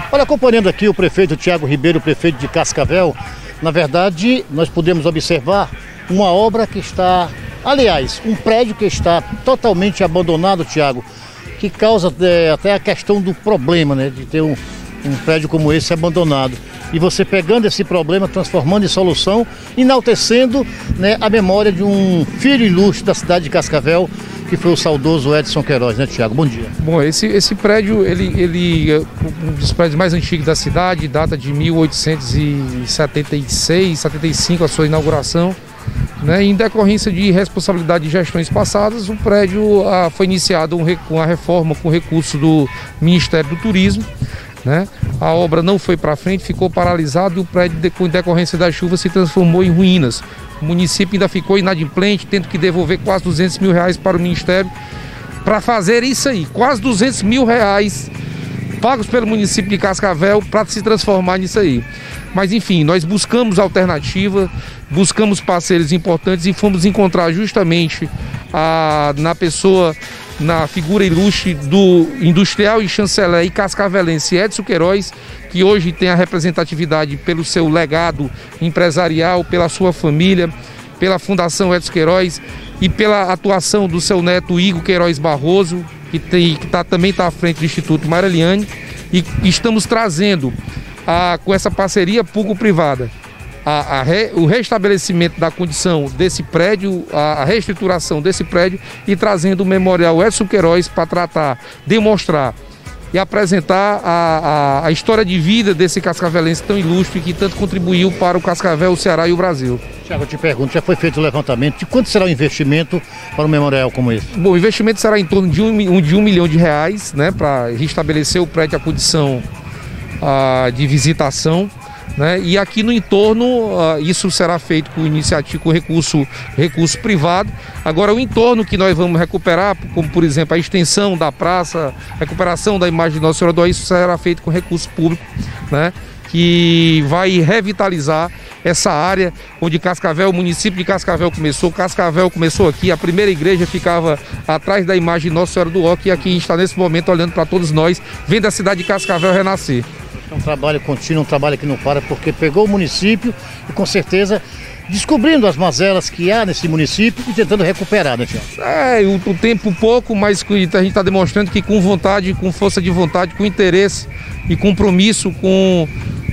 Olha, acompanhando aqui o prefeito Thiago Ribeiro, prefeito de Cascavel, na verdade, nós podemos observar uma obra que está, aliás, um prédio que está totalmente abandonado, Thiago, que causa até a questão do problema, né, de ter um prédio como esse abandonado. E você pegando esse problema, transformando em solução, enaltecendo, né, a memória de um filho ilustre da cidade de Cascavel, que foi o saudoso Edson Queiroz, né, Thiago? Bom dia. Bom, esse prédio, ele é um dos prédios mais antigos da cidade, data de 1876, 75, a sua inauguração, né? Em decorrência de responsabilidade de gestões passadas, o prédio foi iniciado com a reforma com recurso do Ministério do Turismo, né? A obra não foi para frente, ficou paralisado e o prédio, em decorrência da chuva, se transformou em ruínas. O município ainda ficou inadimplente, tendo que devolver quase 200 mil reais para o Ministério para fazer isso aí. Quase 200 mil reais pagos pelo município de Cascavel para se transformar nisso aí. Mas enfim, nós buscamos alternativa, buscamos parceiros importantes e fomos encontrar justamente na figura ilustre do industrial e chanceler e cascavelense Edson Queiroz, que hoje tem a representatividade pelo seu legado empresarial, pela sua família, pela Fundação Edson Queiroz e pela atuação do seu neto Igor Queiroz Barroso, que também está à frente do Instituto Mareliane, e estamos trazendo com essa parceria público-privada o restabelecimento da condição desse prédio, a reestruturação desse prédio e trazendo o Memorial Edson Queiroz para tratar, demonstrar e apresentar a história de vida desse cascavelense tão ilustre que tanto contribuiu para o Cascavel, o Ceará e o Brasil. Tiago, eu te pergunto, já foi feito o levantamento de quanto será o investimento para um memorial como esse? Bom, o investimento será em torno de R$1 milhão, né, para restabelecer o prédio à condição de visitação, né? E aqui no entorno isso será feito com iniciativa, com recurso privado. Agora o entorno que nós vamos recuperar, como por exemplo a extensão da praça, recuperação da imagem de Nossa Senhora do Ó, isso será feito com recurso público, né? Que vai revitalizar essa área onde Cascavel, o município de Cascavel começou. Cascavel começou aqui, a primeira igreja ficava atrás da imagem de Nossa Senhora do Ó, que aqui está nesse momento olhando para todos nós, vendo a cidade de Cascavel renascer. É um trabalho contínuo, um trabalho que não para, porque pegou o município e com certeza descobrindo as mazelas que há nesse município e tentando recuperar, né, Tiago? O tempo pouco, mas a gente está demonstrando que com vontade, com força de vontade, com interesse e compromisso com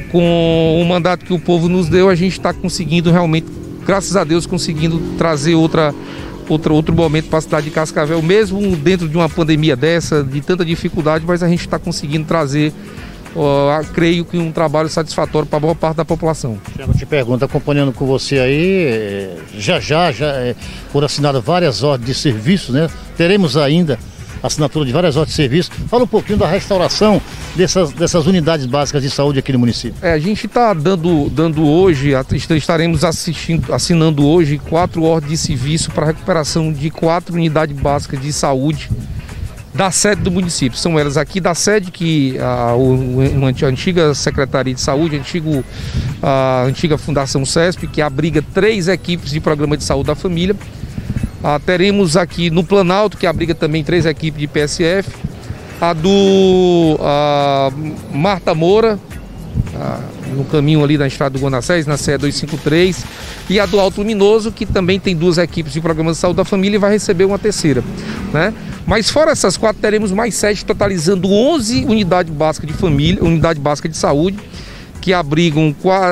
o mandato que o povo nos deu, a gente está conseguindo realmente, graças a Deus, conseguindo trazer outro momento para a cidade de Cascavel, mesmo dentro de uma pandemia dessa, de tanta dificuldade, mas a gente está conseguindo trazer, creio que um trabalho satisfatório para a maior parte da população. Tiago, te pergunto, acompanhando com você aí, já foram assinadas várias ordens de serviço, né? Teremos ainda assinatura de várias ordens de serviço. Fala um pouquinho da restauração dessas unidades básicas de saúde aqui no município. A gente está dando hoje, estaremos assinando hoje 4 ordens de serviço para a recuperação de 4 unidades básicas de saúde da sede do município. São elas aqui da sede, que a antiga Secretaria de Saúde, a antiga Fundação CESP, que abriga 3 equipes de programa de saúde da família. Teremos aqui no Planalto, que abriga também 3 equipes de PSF. A do Marta Moura, no caminho ali da estrada do Guanacés, na CE 253. E a do Alto Luminoso, que também tem 2 equipes de programa de saúde da família e vai receber uma terceira, né? Mas fora essas 4, teremos mais 7, totalizando 11 unidades básicas de família, unidade básica de saúde, que abrigam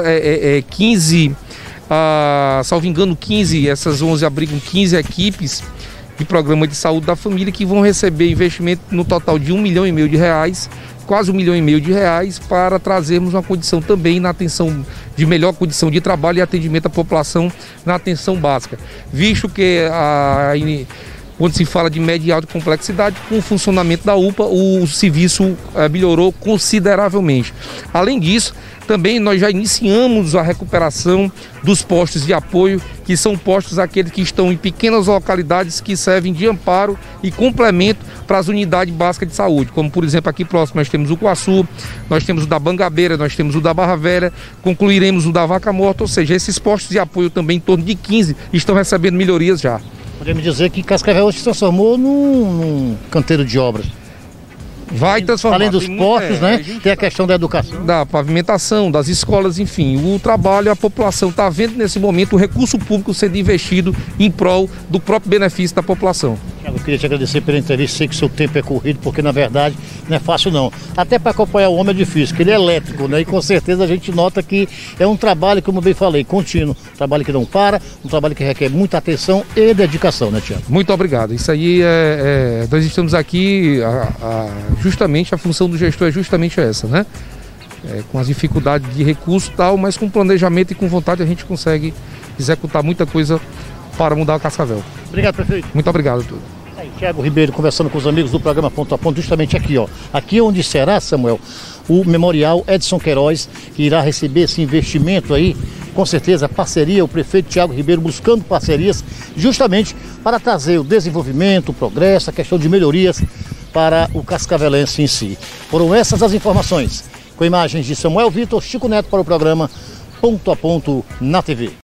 15, salvo engano 15, essas 11 abrigam 15 equipes de programa de saúde da família, que vão receber investimento no total de R$1,5 milhão de reais, quase R$1,5 milhão de reais, para trazermos uma condição também na atenção, de melhor condição de trabalho e atendimento à população na atenção básica, visto que quando se fala de média e alta complexidade, com o funcionamento da UPA, o serviço melhorou consideravelmente. Além disso, também nós já iniciamos a recuperação dos postos de apoio, que são postos aqueles que estão em pequenas localidades que servem de amparo e complemento para as unidades básicas de saúde, como por exemplo aqui próximo nós temos o Coaçu, nós temos o da Bangabeira, nós temos o da Barra Velha, concluiremos o da Vaca Morta, ou seja, esses postos de apoio também, em torno de 15, estão recebendo melhorias já. Podemos dizer que Cascavel se transformou num canteiro de obras. Vai transformar. Além dos postos, né? Tem a questão da educação. Da pavimentação, das escolas, enfim. O trabalho, a população está vendo nesse momento o recurso público sendo investido em prol do próprio benefício da população. Eu queria te agradecer pela entrevista, sei que o seu tempo é corrido, porque na verdade não é fácil não. Até para acompanhar o homem é difícil, porque ele é elétrico, né? E com certeza a gente nota que é um trabalho, como eu bem falei, contínuo. Um trabalho que não para, um trabalho que requer muita atenção e dedicação, né, Tiago? Muito obrigado. Isso aí nós estamos aqui, justamente a função do gestor é justamente essa, né? Com as dificuldades de recurso e tal, mas com planejamento e com vontade a gente consegue executar muita coisa para mudar o Cascavel. Obrigado, prefeito. Muito obrigado a todos. Tiago Ribeiro conversando com os amigos do programa Ponto a Ponto, justamente aqui, ó. Aqui onde será, Samuel, o Memorial Edson Queiroz, que irá receber esse investimento aí, com certeza, parceria, o prefeito Tiago Ribeiro buscando parcerias, justamente para trazer o desenvolvimento, o progresso, a questão de melhorias para o cascavelense em si. Foram essas as informações, com imagens de Samuel Vitor, Chico Neto para o programa Ponto a Ponto na TV.